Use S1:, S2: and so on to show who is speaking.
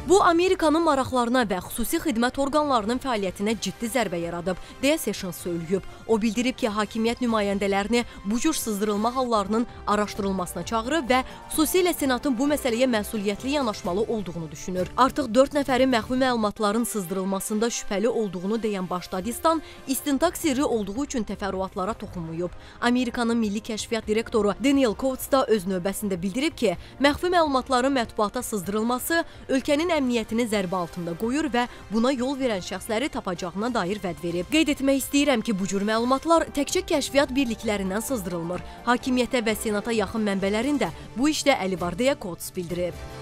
S1: Bu, Amerikanın maraqlarına və xüsusi xidmət orqanlarının fəaliyyətinə ciddi zərbə yaradıb, deyə Sessions söyləyib. O bildirib ki, hakimiyyət nümayəndələrini bu cür sızdırılma hallarının araşdırılmasına çağırıb və xüsusilə Senatın bu məsələyə məsuliyyətli yanaşmalı olduğunu düşünür. Artıq 4 nəfərin məxfi məlumatların sızdırılmasında şübhəli olduğunu deyən Baş Dadistan, istintaq sirri olduğu üçün təfərrüatlara toxunmayıb. Amerikanın Milli Kəşfiyyat direktoru Daniel Coats da öz növbəsində bildirib ki, məxfi məlumatların mətbuata sızdırılması ölkənin əmniyyətini zərbə altında qoyur və buna yol verən şəxsləri tapacağına dair vəd verib. Qeyd etmək istəyirəm ki, bu cür məlumatlar təkcə kəşfiyyat birliklərindən sızdırılmır. Hakimiyyətə və Senata yaxın mənbələrin də bu işdə əli var, deyə Coats bildirib.